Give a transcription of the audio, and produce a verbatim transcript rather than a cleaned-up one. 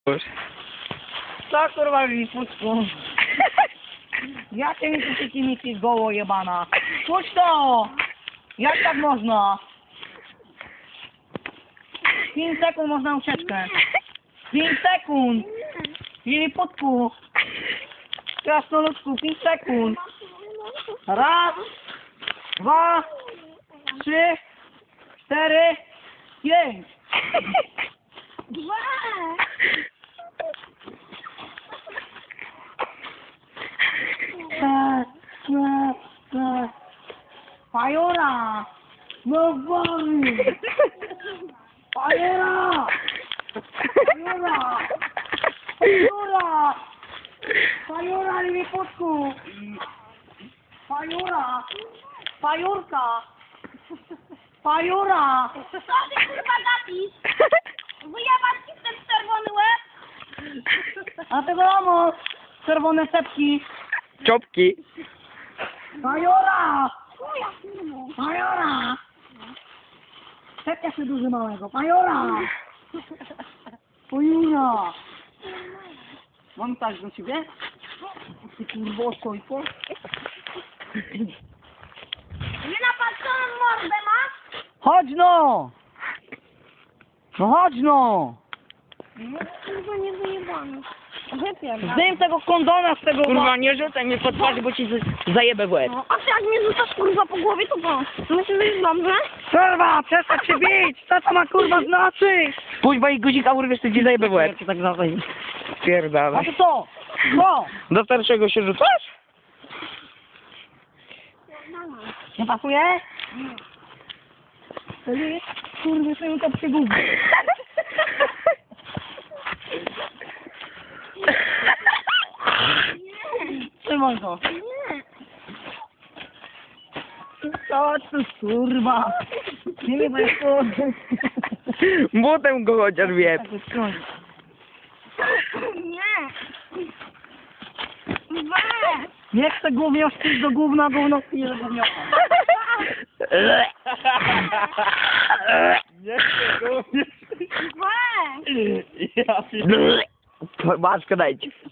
Co kurwa mi puszku? Jakie mi tu ci miki goło jebana? Puść to! Jak tak można? pięć sekund można ucieczkę. pięć sekund! Liliputku! Krasnoludku, pięć sekund! Raz, dwa, trzy, cztery, pięć! Dwa! Tak, tak, tak. Fajora! No wolny! Fajora! Fajora! Fajora! Fajora, Liliputku! Fajora! Fajurka! Fajura! Co ty kurwa gapisz? Wyjebać ci w ten czerwony łeb? A tego ramo! Czerwone sepki! Czopki. Fajora! Chuja kurwa. Fajora! Sepka się duży małego! Fajora! Fajura! Mam coś do ciebie? Ty kurwo, sojko? Nie napatrzoną mordę masz? Chodź no! No chodź no! No kurwa nie wyjebany. Wypierdam. Zdejm tego kondona z tego... Kurwa, nie rzucaj mnie pod twarz, bo ci z- zajebę w łeb. No, a ty jak mnie rzucasz kurwa po głowie, to co? Myślisz, że jest dobrze? Kurwa, przestań się bić! Co to ma kurwa znaczyć? Pójdź, bo i guzika urwiesz, to ci zajebę w łeb. Tak zawsze. A Pierdalaj. to co? Co? Do starszego się rzucasz? Nie pasuje? Wtedy kurwy sobie to przygubę. Trzymaj to. Nie. Co tu kurwa? Nie mi będziesz kurwa. Butem go chociaż w łeb. Nie. Weź. Nie chcę gównioszczyć do gówna, gówno nie do gówniocha. Nie chcę go. Weź. Ja Maskę dajcie.